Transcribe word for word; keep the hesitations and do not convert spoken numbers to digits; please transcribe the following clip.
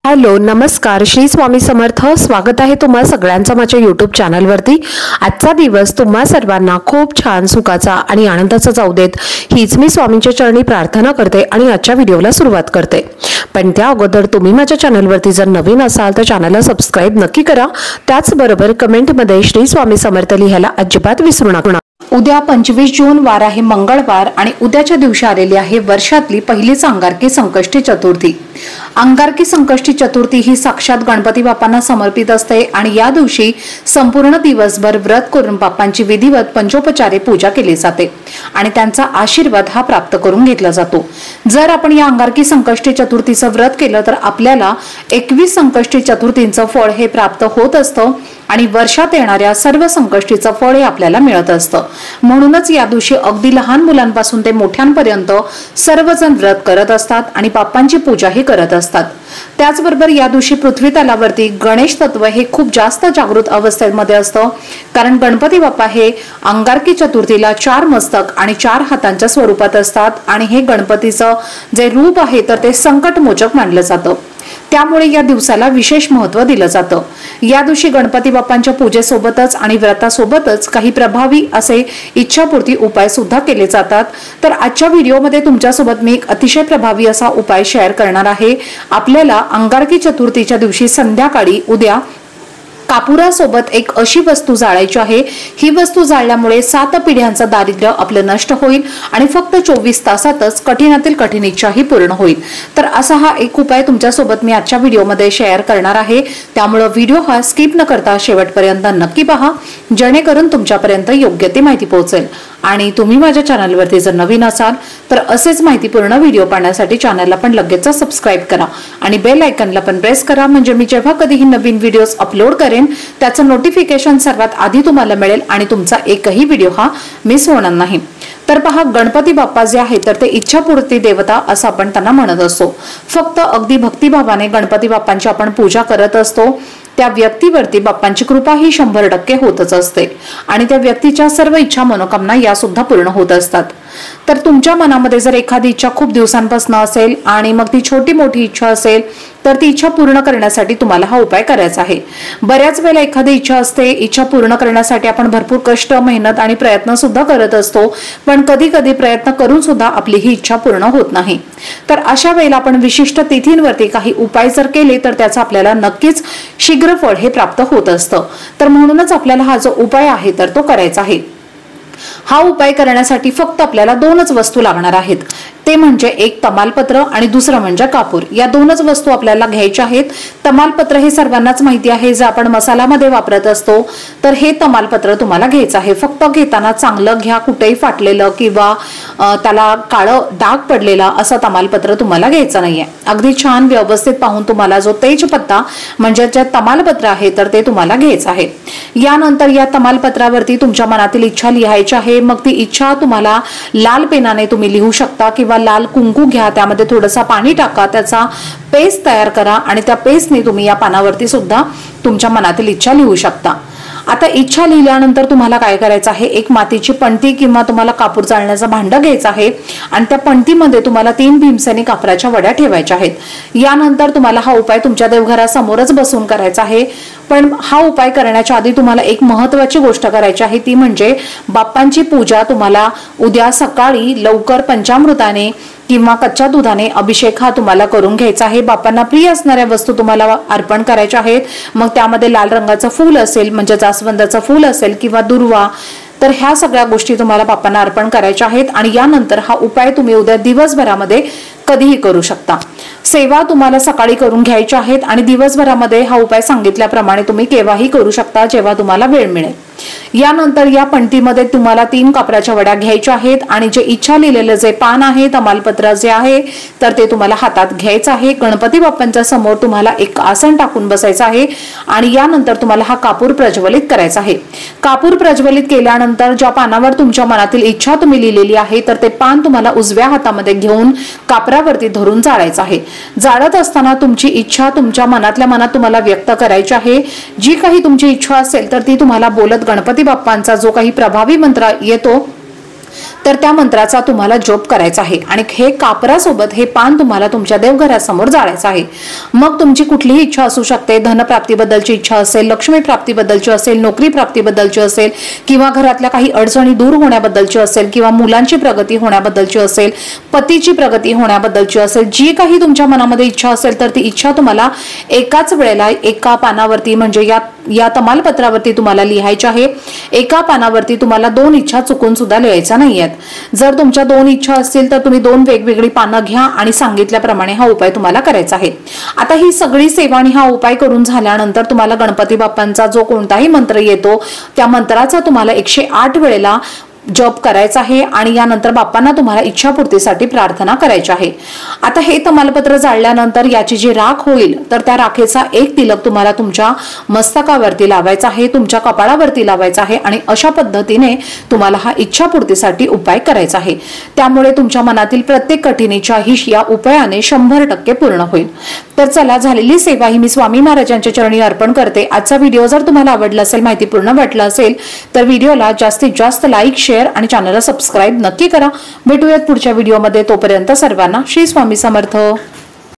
Hello नमस्कार, श्री स्वामी समर्थ. स्वागत आहे तुम्हा सगळ्यांचं माझ्या यूट्यूब चॅनलवरती. आजचा दिवस तुम्हा सर्वांना खूप छान सुखाचा आणि आनंदाचा जाऊ देत, हीच मी स्वामींच्या चरणी प्रार्थना करते आणि आजच्या व्हिडिओला सुरुवात करते. पण त्या अगोदर तुम्ही माझ्या चॅनलवरती जर नवीन असाल तर चॅनलला सबस्क्राईब नक्की करा. त्याचबरोबर कमेंटमध्ये श्री स्वामी समर्थ लिहायला अजिबात विसरू नका. उद्या पंचवीस जून वार आहे मंगळवार आणि उद्याच्या दिवशी आलेली आहे वर्षातली पहिलीच अंगारकी संकष्टी चतुर्थी. अंगारकी संकष्टी चतुर्थी ही साक्षात गणपती बाप्पांना समर्पित असते आणि या दिवशी संपूर्ण दिवसभर व्रत करून बाप्पांची विधिवत पंचोपचारे पूजा केली जाते आणि त्यांचा आशीर्वाद हा प्राप्त करून घेतला जातो. जर आपण या अंगारकी संकष्टी चतुर्थीचं व्रत केलं तर आपल्याला एकवीस संकष्टी चतुर्थींचं फळ हे प्राप्त होत असतं आणि वर्षात येणाऱ्या सर्व संकष्टीचं फळ हे आपल्याला मिळत असतं. म्हणूनच या दिवशी अगदी लहान मुलांपासून ते मोठ्यांपर्यंत सर्वजण व्रत करत असतात आणि बाप्पांची पूजाही करत असतात. त्याचबरोबर या दिवशी पृथ्वी तलावरती गणेश तत्व हे खूप जास्त जागृत अवस्थेमध्ये असतं, कारण गणपती बाप्पा हे अंगारकी चतुर्थीला चार मस्तक आणि चार हातांच्या स्वरूपात असतात आणि हे गणपतीचं जे रूप आहे तर ते संकटमोचक मानलं जातं. त्यामुळे या दिवसाला विशेष महत्त्व दिलं जातं. या दिवशी गणपती बाप्पांच्या पूजेसोबतच आणि व्रतासोबतच काही प्रभावी असे इच्छापूर्ती उपाय सुद्धा केले जातात. तर आजच्या व्हिडिओमध्ये तुमच्यासोबत मी एक अतिशय प्रभावी असा उपाय शेअर करणार आहे. आपल्याला अंगारकी चतुर्थीच्या दिवशी संध्याकाळी उद्या कापुरासोबत एक अशी वस्तू जाळायची आहे. ही वस्तू जाळल्यामुळे सात पिढ्यांचं दारिद्र्य आपलं नष्ट होईल आणि फक्त चोवीस तासातच कठीणातील कठीण इच्छाही पूर्ण होईल. तर असा हा एक उपाय तुमच्यासोबत मी आजच्या व्हिडिओमध्ये शेअर करणार आहे. त्यामुळे व्हिडिओ हा स्किप न करता शेवटपर्यंत नक्की पहा, जेणेकरून तुमच्यापर्यंत योग्य ती माहिती पोहोचेल. आणि तुम्ही माझ्या चॅनलवरती जर नवीन असाल तर असेच माहितीपूर्ण व्हिडिओ पाहण्यासाठी चॅनलला पण लगेच सबस्क्राईब करा आणि बेल आयकॉनला पण प्रेस करा, म्हणजे मी जेव्हा कधीही नवीन व्हिडिओज अपलोड करेन त्याचं नोटिफिकेशन सर्वात आधी तुम्हाला मिळेल आणि तुमचा एकही व्हिडिओ हा मिस होणार नाही. तर पहा, गणपती बाप्पा जे आहे तर ते इच्छापूर्ती देवता असं आपण त्यांना म्हणत असतो. फक्त अगदी भक्तिभावाने गणपती बाप्पांची आपण पूजा करत असतो त्या व्यक्तीवरती बाप्पांची कृपा ही शंभर टक्के होतच असते आणि त्या व्यक्तीच्या सर्व इच्छा मनोकामना या सुद्धा पूर्ण होत असतात. तर तुमच्या मनामध्ये जर एखादी इच्छा खूप दिवसांपासून असेल आणि मग ती छोटी मोठी इच्छा असेल तर ती इच्छा पूर्ण करण्यासाठी तुम्हाला हा उपाय करायचा आहे. बऱ्याच वेळेला एखादी इच्छा असते, इच्छा पूर्ण करण्यासाठी आपण भरपूर कष्ट, मेहनत आणि प्रयत्न सुद्धा करत असतो, पण कधी कधी प्रयत्न करून सुद्धा आपली ही इच्छा पूर्ण होत नाही. तर अशा वेळेला आपण विशिष्ट तिथींवरती काही उपाय जर केले तर त्याचा आपल्याला नक्कीच शीघ्र फळ हे प्राप्त होत असतं. तर म्हणूनच आपल्याला हा जो उपाय आहे तर तो करायचा आहे. हा उपाय करण्यासाठी फक्त आपल्याला दोनच वस्तू लागणार आहेत, ते म्हणजे एक तमालपत्र आणि दुसरं म्हणजे कापूर. या दोनच वस्तू आपल्याला घ्यायच्या आहेत. तमालपत्र हे सर्वांनाच माहिती आहे, जे आपण मसाल्यामध्ये वापरत असतो. तर हे तमालपत्र तुम्हाला घ्यायचं आहे. फक्त घेताना चांगलं घ्या, कुठेही फाटलेलं किंवा त्याला काळं डाग पडलेला असं तमालपत्र तुम्हाला घ्यायचं नाहीये. अगदी छान व्यवस्थित पाहून तुम्हाला जो तेजपत्ता म्हणजे जे तमालपत्र आहे तर ते तुम्हाला घ्यायचं आहे. यानंतर या तमालपत्रावरती तुमच्या मनातील इच्छा लिहायची आहे. मग ती इच्छा तुम्हाला लाल पेनाने तुम्ही लिहू शकता किंवा लाल कुंकू घ्या, त्यामध्ये थोडंसं पाणी टाका, त्याचा पेस्ट तयार करा आणि त्या पेस्टने तुम्ही या पानावरती सुद्धा तुमच्या मनातील इच्छा लिहू शकता. आता इच्छा लिहिल्यानंतर तुम्हाला काय करायचं आहे, एक मातीची पणती किंवा तुम्हाला कापूर जाळण्याचं भांडं घ्यायचं आहे आणि त्या पणतीमध्ये तुम्हाला तीन भीमसेनी कापराच्या वड्या ठेवायच्या आहेत. यानंतर तुम्हाला हा उपाय तुमच्या देवघरासमोरच बसून करायचा आहे. पण हा उपाय करण्याच्या आधी तुम्हाला एक महत्त्वाची गोष्ट करायची आहे, ती म्हणजे बाप्पांची पूजा तुम्हाला उद्या सकाळी लवकर पंचामृताने किंवा कच्च्या दुधाने अभिषेक हा तुम्हाला करून घ्यायचा आहे. बाप्पांना प्रिय असणाऱ्या वस्तू तुम्हाला अर्पण करायच्या आहेत. मग त्यामध्ये लाल रंगाचं फूल असेल म्हणजे जास्वंदाचं फूल असेल किंवा दुर्वा, तर ह्या सगळ्या गोष्टी तुम्हाला बाप्पांना अर्पण करायच्या आहेत. आणि यानंतर हा उपाय तुम्ही उद्या दिवसभरामध्ये कधीही करू शकता. सेवा तुम्हाला सकाळी करून घ्यायच्या आहेत आणि दिवसभरामध्ये हा उपाय सांगितल्याप्रमाणे तुम्ही केव्हाही करू शकता, जेव्हा तुम्हाला वेळ मिळेल. यानंतर या पणतीमध्ये तुम्हाला तीन कापराच्या वड्या घ्यायच्या आहेत आणि जे इच्छा लिहिलेलं जे पान आहे, तमालपत्र जे आहे तर ते तुम्हाला हातात घ्यायचं आहे. गणपती बाप्पांच्या समोर तुम्हाला एक आसन टाकून बसायचं आहे आणि यानंतर तुम्हाला हा कापूर प्रज्वलित करायचा आहे. कापूर प्रज्वलित केल्यानंतर ज्या पानावर तुमच्या मनातील इच्छा तुम्ही लिहिलेली आहे तर ते पान तुम्हाला उजव्या हातामध्ये घेऊन कापरावरती धरून जाळायचं आहे. जाळत असताना तुमची इच्छा तुमच्या मनातल्या मनात तुम्हाला व्यक्त करायची आहे. जी काही तुमची इच्छा असेल तर ती तुम्हाला बोलत गणपती बाप्पांचा जो काही प्रभावी मंत्र येतो तर त्या मंत्राचा तुम्हाला जप करायचा आहे आणि हे कापरासोबत हे पान तुम्हाला तुमच्या देवघरासमोर जाळायचं आहे। मग तुमची कुठलीही इच्छा असू शकते, धनप्राप्तीबद्दलची इच्छा असेल, लक्ष्मी प्राप्तीबद्दलची असेल, नोकरी प्राप्तीबद्दलची असेल किंवा घरातल्या काही अडचणी दूर होण्याबद्दलची असेल किंवा मुलांची प्रगती होण्याबद्दलची असेल, पतीची प्रगती होण्याबद्दलची असेल, जी काही तुमच्या मनामध्ये इच्छा असेल तर ती इच्छा तुम्हाला एकाच वेळेला एका पानावरती म्हणजे या या तमालपत्रावरती तुम्हाला लिहायची आहे। एका पानावरती तुम्हाला दोन इच्छा चुकून सुद्धा लिहायच्या नाहीयेत। जर तुमच्या दोन इच्छा असतील तर तुम्ही दोन वेगवेगळी पानं घ्या आणि सांगितल्याप्रमाणे हा उपाय तुम्हाला करायचा आहे। आता ही सगळी सेवा आणि हा उपाय करून झाल्यानंतर तुम्हाला गणपती बाप्पांचा जो कोणताही मंत्र येतो त्या मंत्राचा तुम्हाला एकशे आठ वेळेला जप करायचा आहे आणि यानंतर बाप्पांना तुम्हाला इच्छापूर्तीसाठी प्रार्थना करायची आहे। आता हे तमालपत्र जाळल्यानंतर याची जी राख होईल तर त्या राखेचा एक तिलक तुम्हाला तुमच्या मस्तकावरती लावायचा आहे, तुमच्या कपाळावरती लावायचा आहे आणि अशा पद्धतीने तुम्हाला हा इच्छापूर्तीसाठी उपाय करायचा आहे। त्यामुळे तुमच्या मनातील प्रत्येक कठीण इच्छा ही या उपायाने शंभर टक्के पूर्ण होईल। तर चला, झालेली सेवा ही मी स्वामी महाराजांच्या चरणी अर्पण करते। आजचा व्हिडिओ जर तुम्हाला आवडला असेल, माहितीपूर्ण वाटला असेल तर व्हिडिओला जास्तीत जास्त लाईक, शेअर आणि चॅनलला सबस्क्राइब नक्की करा। भेटूयात पुढच्या व्हिडिओमध्ये, तोपर्यंत सर्वांना श्री स्वामी समर्थ।